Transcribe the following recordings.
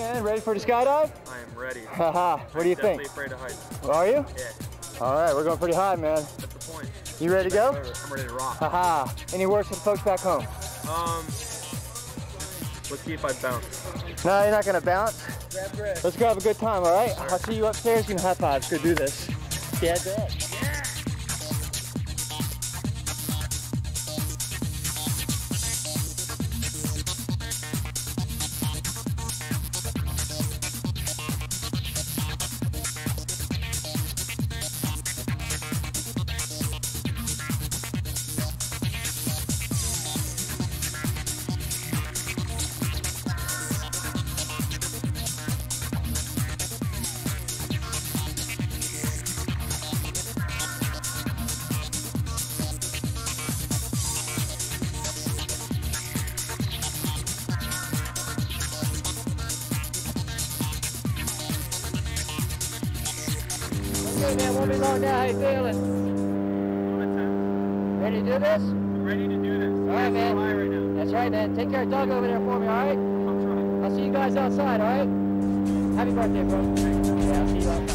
man? Ready for the skydive? I am ready. Haha, what do you think? I'm definitely afraid of heights. Are you? Yeah. All right, we're going pretty high, man. That's the point. You ready to go? I'm ready to rock. Haha. Any words for the folks back home? Let's see if I bounce. No, you're not gonna bounce. Grab breath. Let's grab a good time, all right? I'll see you upstairs. You can high five. Let's go do this. Yeah, dad. Okay, man, won't be long now. How you feeling? Ready to do this? I'm ready to do this. All right, man. Right now. That's right, man. Take care of Doug over there for me, all right? I'm trying. I'll see you guys outside, all right? Happy birthday, bro. Yeah, I'll see you outside.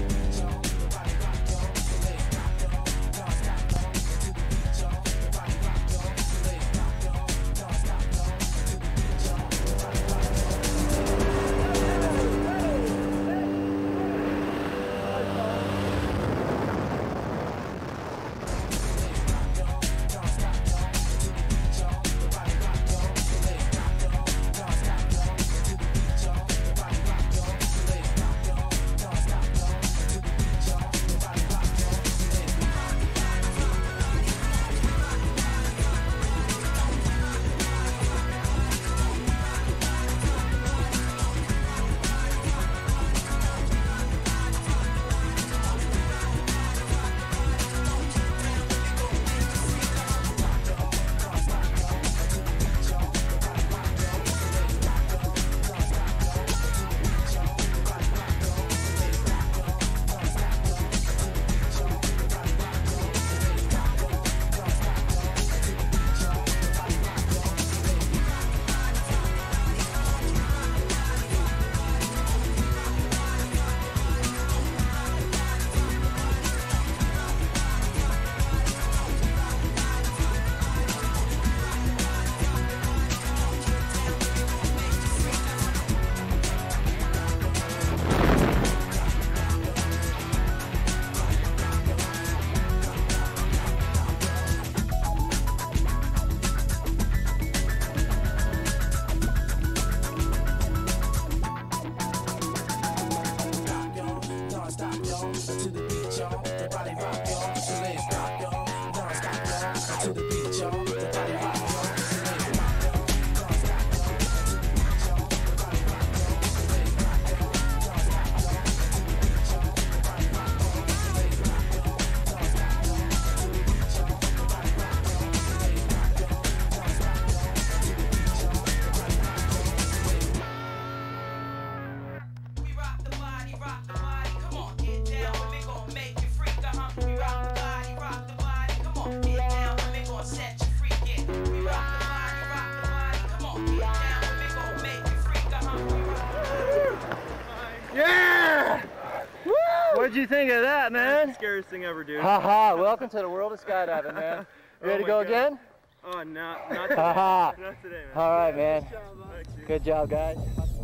Yeah! Woo! What'd you think of that, man? That's the scariest thing ever, dude. Haha, welcome to the world of skydiving, man. You ready to go again? Oh, not today. Haha. Not today, man. All right, man. Good job, Good job, guys.